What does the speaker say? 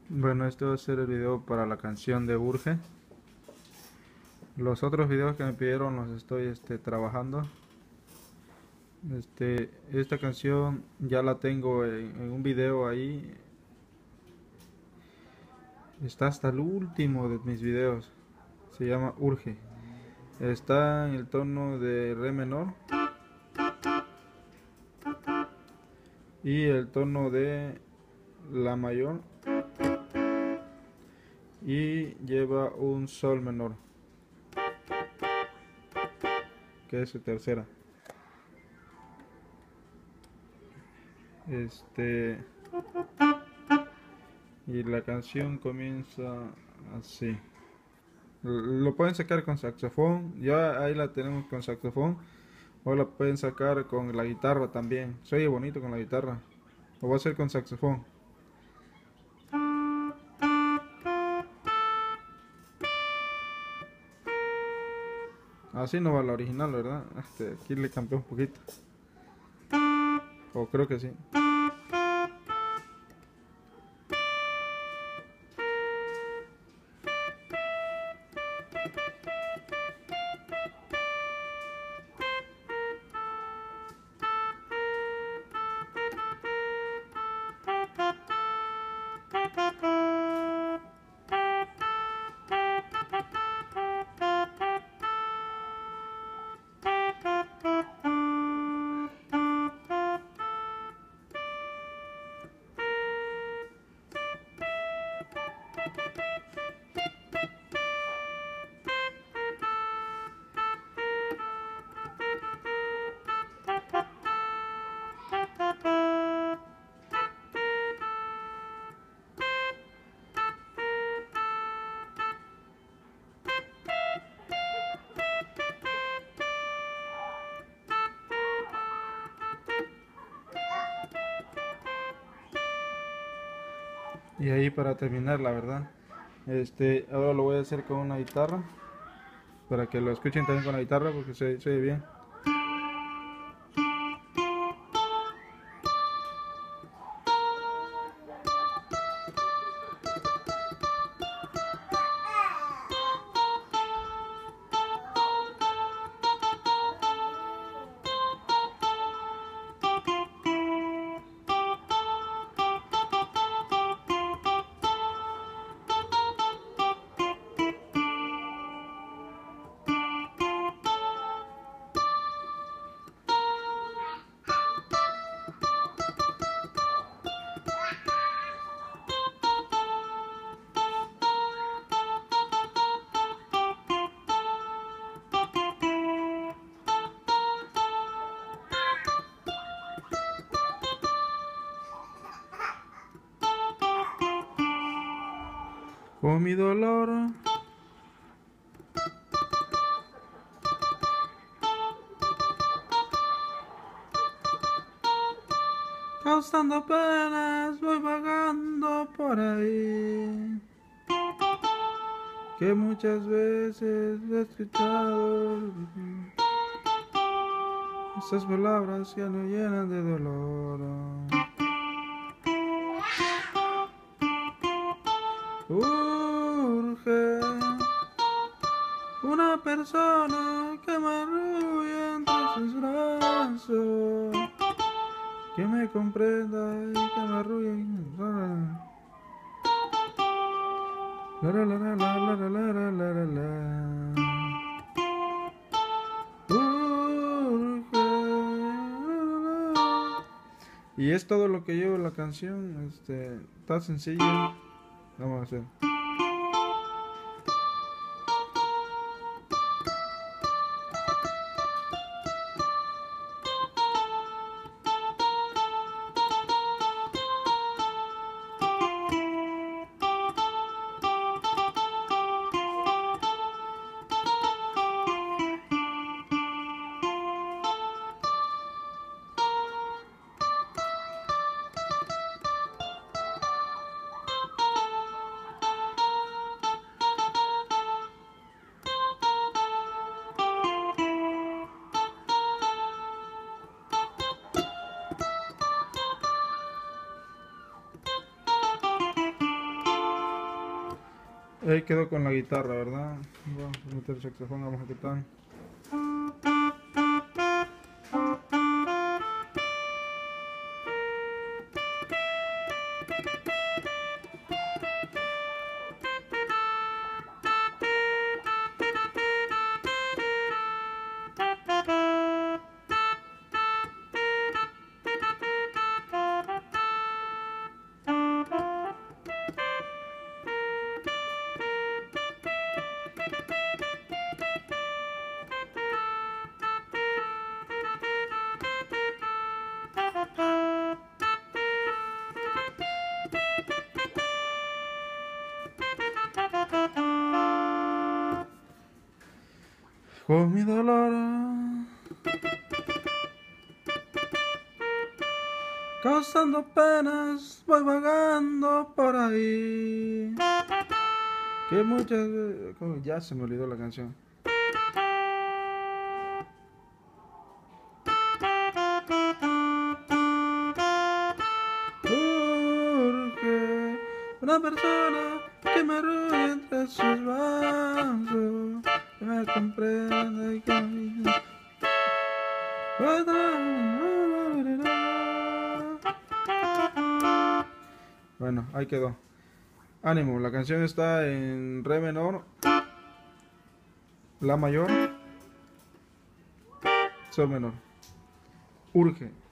Bueno, este va a ser el video para la canción de Urge. Los otros videos que me pidieron los estoy trabajando. Esta canción ya la tengo en un video ahí. Está hasta el último de mis videos. Se llama Urge. Está en el tono de re menor y el tono de la mayor, y lleva un sol menor, que es su tercera. Este y la canción comienza así. Lo pueden sacar con saxofón, ya ahí la tenemos con saxofón, o la pueden sacar con la guitarra también. Se oye bonito con la guitarra. Lo voy a hacer con saxofón. Así no va la original, ¿verdad? Aquí le cambié un poquito. O creo que sí. Y ahí para terminar, la verdad. Ahora lo voy a hacer con una guitarra, para que lo escuchen también con la guitarra, porque se oye bien. Con mi dolor, causando penas, voy vagando por ahí, que muchas veces he escuchado. Esas palabras ya no llenan de dolor. Urge una persona que me arrulle entre sus brazos, que me comprenda y que me arrulle. La, la, la, la, la, la, la, la, la, la, la. Urge. Y es todo lo que lleva la canción. Está sencillo. Vamos a hacer. Ahí quedó con la guitarra, ¿verdad? Vamos a meter el saxofón, vamos a ver qué tal. Con mi dolor, causando penas, voy vagando por ahí. Que muchas veces... Ya se me olvidó la canción. Urge una persona que me arrulle entre sus brazos, que me comprenda y que me... Bueno, ahí quedó. Ánimo, la canción está en re menor, la mayor, sol menor. Urge.